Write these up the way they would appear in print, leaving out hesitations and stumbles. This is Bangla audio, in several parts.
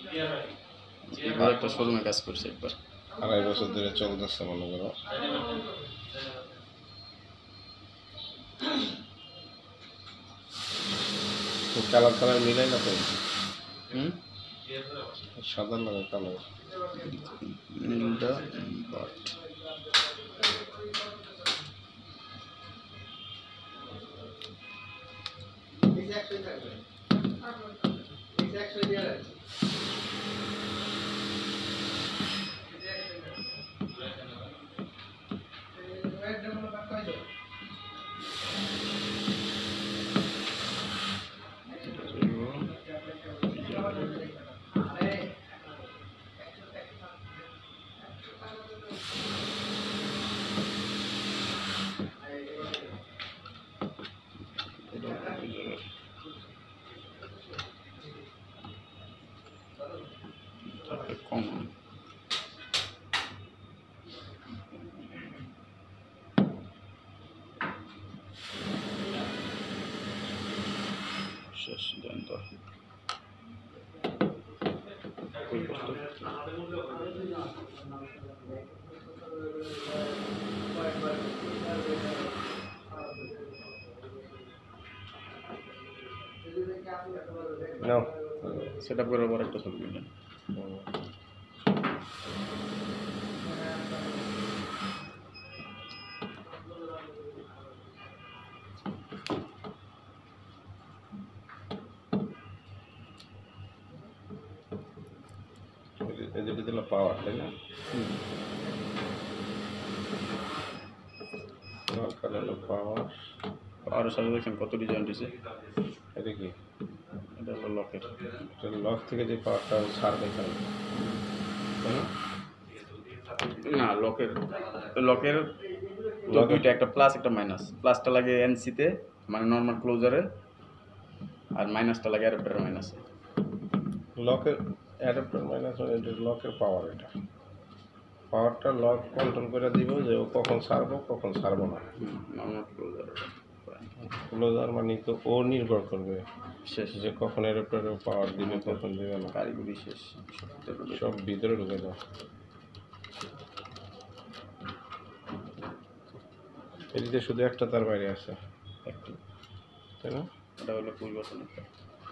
এবার একটা শোরুমে কাজ করছে একবার, 2.5 বছর ধরে চলতেছে মনে করো। কালার কালার মিলাই না তো, সাদা লাগে কালো। নীলটা বাট কমন। শেষ জানতো সেট আপ করার পর একটা ছবি নিলেন। যেটা দিল পাওয়ার, তাই না? পাওয়ার আরও সাথে দেখছেন কত ডিজাইন দিছে। এটা কি? এটা হলো লকের। এটা লক থেকে যে পাওয়ারটা ছাড়বে এখানে, না লকের লকের দুইটা, একটা প্লাস একটা মাইনাস। প্লাসটা লাগে এনসিতে মানে নর্মাল ক্লোজারে, আর মাইনাসটা লাগে অ্যাডাপ্টারের মাইনাসে। লকের অ্যাডাপ্টার মাইনাস মানে এটা লকের পাওয়ার। এটা পাওয়ারটা লক কন্ট্রোল করে দিব যে ও কখন ছাড়বো কখন ছাড়বো না। নর্মাল ক্লোজার ক্লোজার মানে তো ও নির্ভর করবে শেষ যে কখন অ্যাডাপ্টারে পাওয়ার দিবে কখন দিবে না। কারিগরি শেষ, সব ভিতরে ঢুকে দাও। এদিকে শুধু একটা তার বাইরে আছে একটু, তাই না? এটা হলো পরিবর্তনের।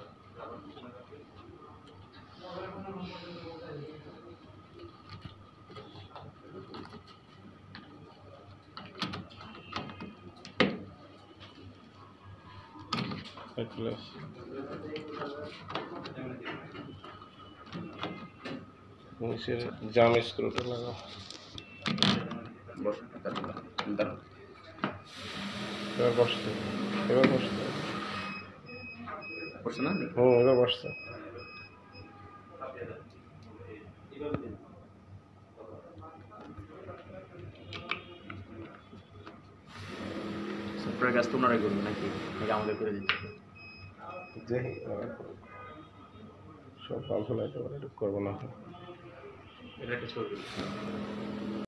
নিচের জাম স্ক্রুটা লাগাও। এবার বসছে, এবার বসছে, বসছে না? এবার বসছে। সফটওয়্যার কাজ তোমরাই করবে নাকি আমাদের করে দিতে? দেখি সব পাল ফেলাইতে পারে, করবো না। এটা একটা ছবি।